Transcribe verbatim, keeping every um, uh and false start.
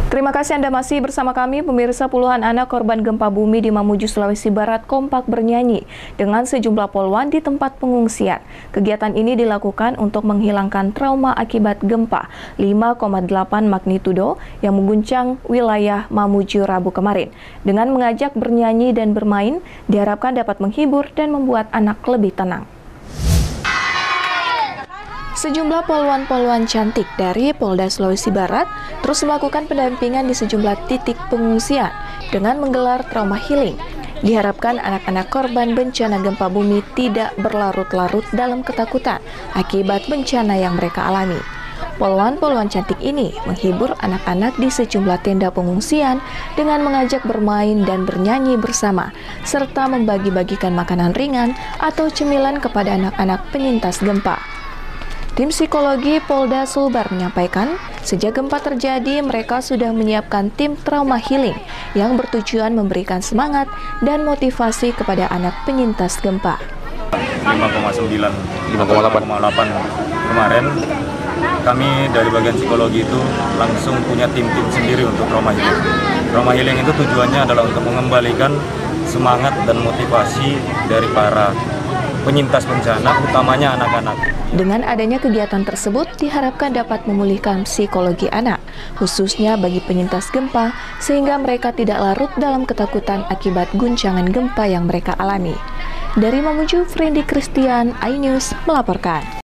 Terima kasih Anda masih bersama kami, pemirsa. Puluhan anak korban gempa bumi di Mamuju, Sulawesi Barat kompak bernyanyi dengan sejumlah poluan di tempat pengungsian. Kegiatan ini dilakukan untuk menghilangkan trauma akibat gempa lima koma delapan magnitudo yang mengguncang wilayah Mamuju Rabu kemarin. Dengan mengajak bernyanyi dan bermain, diharapkan dapat menghibur dan membuat anak lebih tenang. Sejumlah poluan-poluan cantik dari Polda Sulawesi Barat terus melakukan pendampingan di sejumlah titik pengungsian dengan menggelar trauma healing. Diharapkan anak-anak korban bencana gempa bumi tidak berlarut-larut dalam ketakutan akibat bencana yang mereka alami. Poluan-poluan cantik ini menghibur anak-anak di sejumlah tenda pengungsian dengan mengajak bermain dan bernyanyi bersama, serta membagi-bagikan makanan ringan atau cemilan kepada anak-anak penyintas gempa. Tim psikologi Polda Sulbar menyampaikan, sejak gempa terjadi, mereka sudah menyiapkan tim trauma healing yang bertujuan memberikan semangat dan motivasi kepada anak penyintas gempa. lima koma sembilan, lima koma delapan kemarin, kami dari bagian psikologi itu langsung punya tim-tim sendiri untuk trauma healing. Trauma healing itu tujuannya adalah untuk mengembalikan semangat dan motivasi dari para penyintas bencana, utamanya anak-anak. Dengan adanya kegiatan tersebut, diharapkan dapat memulihkan psikologi anak, khususnya bagi penyintas gempa, sehingga mereka tidak larut dalam ketakutan akibat guncangan gempa yang mereka alami. Dari Mamuju, Friendly Christian, iNews melaporkan.